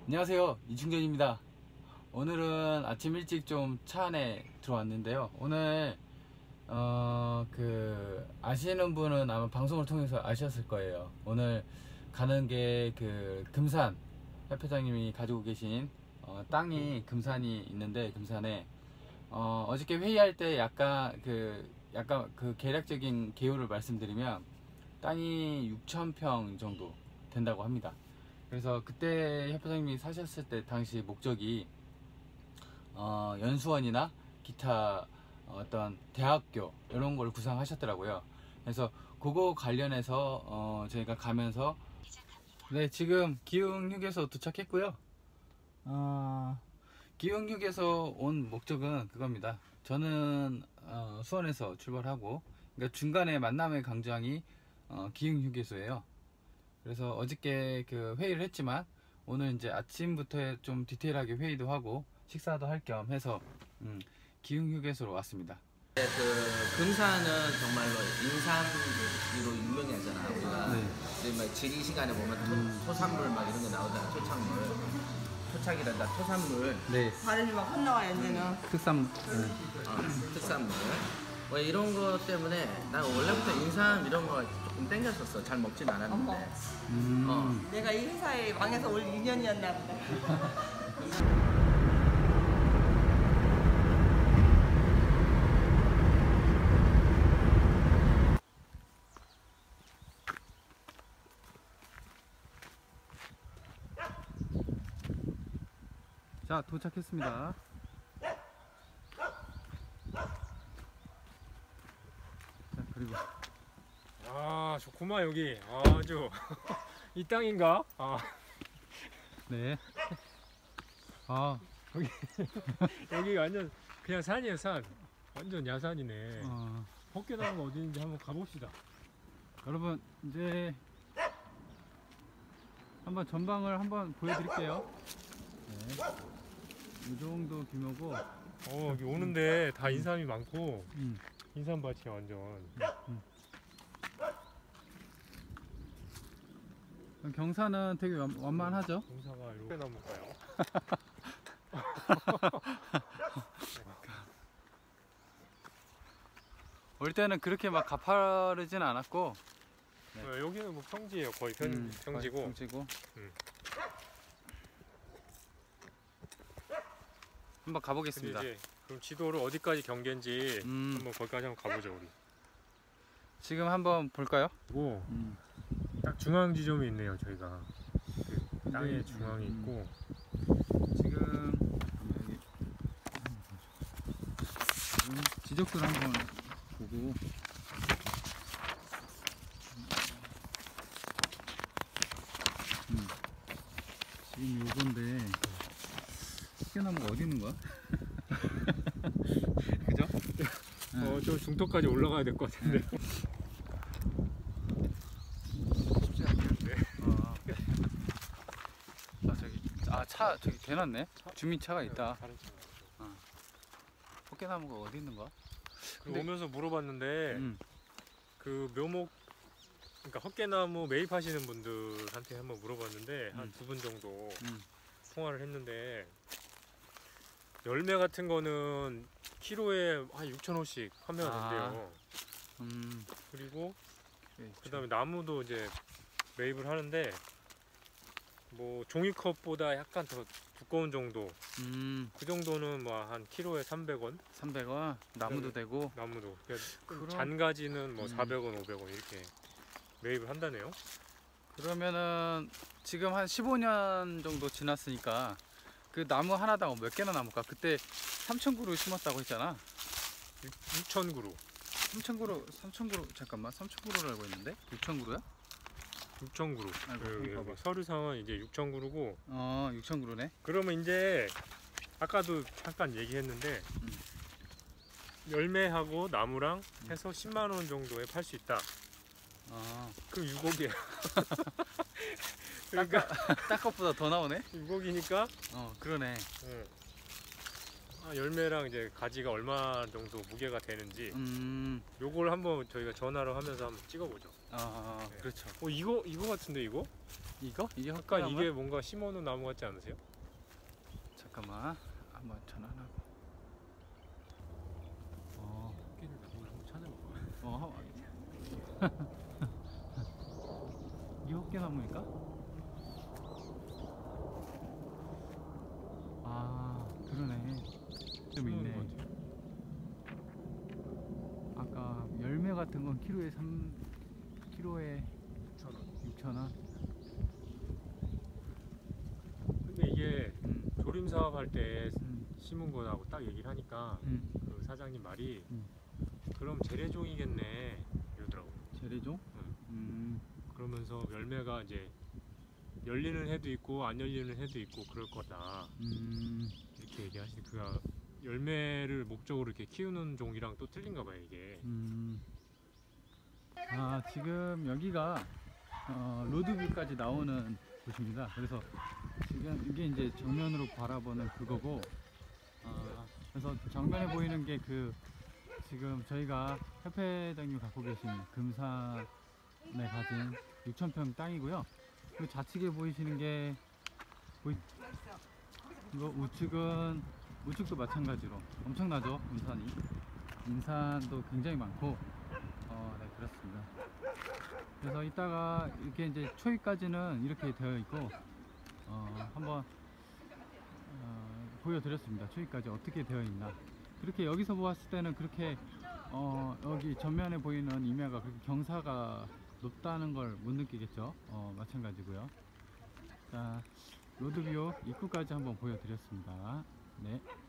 안녕하세요, 이충전입니다. 오늘은 아침 일찍 좀 차 안에 들어왔는데요. 오늘 아시는 분은 아마 방송을 통해서 아셨을 거예요. 오늘 가는 게 금산 협회장님이 가지고 계신 땅이 금산이 있는데, 금산에 어저께 회의할 때 약간 계략적인 개요를 말씀드리면 땅이 6,000평 정도 된다고 합니다. 그래서 그때 협회장님이 사셨을 때 당시 목적이 연수원이나 기타 어떤 대학교 이런 걸 구상하셨더라고요. 그래서 그거 관련해서 저희가 가면서, 네, 지금 기흥휴게소 도착했고요. 기흥휴게소 온 목적은 그겁니다. 저는 수원에서 출발하고, 그러니까 중간에 만남의 광장이 기흥휴게소예요. 그래서 어저께 회의를 했지만 오늘 이제 아침부터 좀 디테일하게 회의도 하고 식사도 할 겸 해서 기흥휴게소로 왔습니다. 금산은 정말로 인삼으로 유명하잖아. 우리가 막 지리 시간에 보면 토산물 막 이런 거 나오잖아. 토착물, 토착이란다. 토산물. 네. 발음이 막 혼나와요 이제는. 특산. 특산물. 뭐 이런 거 때문에 난 원래부터 인삼 이런 거 조금 땡겼었어. 잘 먹진 않았는데. 내가 이 회사에 왕에서 올 인연이었나 보다. 자, 도착했습니다. 자, 그리고 아, 좋구만 여기. 아주 이 땅인가? 네. 여기 완전 그냥 산이에요, 산. 완전 야산이네. 헛개나무가 어디 있는지 한번 가봅시다. 여러분, 이제 한번 전방을 한번 보여드릴게요. 네. 이 정도 규모고. 여기 오는데 다 인삼이 많고 인삼밭이야 완전. 경사는 되게 완만하죠? 공사가 이렇게 나무가요. 올 때는 그렇게 막 가파르진 않았고. 네. 여기는 뭐 평지예요, 거의 평지고. 평지고. 한번 가보겠습니다. 근데 이제 그럼 지도를 어디까지 경계인지 한번 거기까지 한번 가보죠 우리. 지금 한번 볼까요? 그리고 딱 중앙 지점이 있네요. 저희가 그 땅의 중앙이 있고 지금 여기 지적들 한번 보고. 지금 요건데 헛개나무가 어디 있는 거야? 그죠? 저 중턱까지 올라가야 될 것 같은데. 쉽지 않겠는데. 차 저기 대놨네. 주민차가 있다. 다른 차가 있어. 헛개나무가 어디 있는 거야? 그리고 오면서 물어봤는데 그 묘목, 그러니까 헛개나무 매입하시는 분들한테 한번 물어봤는데 한 두 분 정도 통화를 했는데, 열매 같은 거는 키로에 한 6,000원씩 판매가 된대요. 그리고 그 다음에 나무도 이제 매입을 하는데, 뭐 종이컵보다 약간 더 두꺼운 정도, 그 정도는 뭐 한 키로에 300원? 300원? 나무도 네. 되고? 나무도. 그럼... 잔가지는 뭐 400원, 500원 이렇게 매입을 한다네요. 그러면은 지금 한 15년 정도 지났으니까 그 나무 하나당 몇 개나 남을까? 그때 3,000그루 심었다고 했잖아. 6,000그루. 3,000그루, 잠깐만, 3,000그루를 알고 있는데? 6,000그루야? 6,000그루. 서류상은 이제 6,000그루고. 6,000그루네. 그러면 이제 아까도 잠깐 얘기했는데 열매하고 나무랑 해서 10만원 정도에 팔 수 있다. 그럼 6억이야. 그러니까 딱 것보다 더 나오네? 6억이니까. 그러네. 열매랑 이제 가지가 얼마 정도 무게가 되는지 음. 요걸 한번 저희가 전화로 하면서 한번 찍어보죠. 아, 네. 그렇죠. 이거 같은데 이거? 이거? 이게 아까 헛개나무? 이게 뭔가 심어놓은 나무 같지 않으세요? 잠깐만. 한번 전화하고. 헛개를 나무를 한번 찾아볼까요? 이게 헛개나무일까? 아, 그러네. 좀 심어놓은 있네. 것 같아요. 아까 열매 같은 건 키로에 6,000원. 근데 이게 조림 사업 할 때 음. 심은 거라고 딱 얘기를 하니까 음. 그 사장님 말이 음. 그럼 재래종이겠네 이러더라고요. 재래종? 그러면서 열매가 이제 열리는 해도 있고 안 열리는 해도 있고 그럴 거다 이렇게 얘기하시니 그가 열매를 목적으로 이렇게 키우는 종이랑 또 틀린가 봐요 이게. 아, 지금 여기가 로드뷰까지 나오는 곳입니다. 그래서 지금 이게 이제 정면으로 바라보는 그거고, 그래서 정면에 보이는 게 그 지금 저희가 협회장님 갖고 계신 금산에 가진 6,000평 땅이고요. 그 좌측에 보이시는 게 이거 우측도 마찬가지로 엄청나죠. 금산이 인산도 굉장히 많고, 네, 그렇습니다. 그래서 이따가 이렇게 이제 초입까지는 이렇게 되어 있고, 한번 보여드렸습니다. 초입까지 어떻게 되어 있나. 그렇게 여기서 보았을 때는 그렇게 여기 전면에 보이는 임야가 그렇게 경사가 높다는 걸 못 느끼겠죠. 마찬가지고요. 자, 로드뷰 입구까지 한번 보여드렸습니다. 네.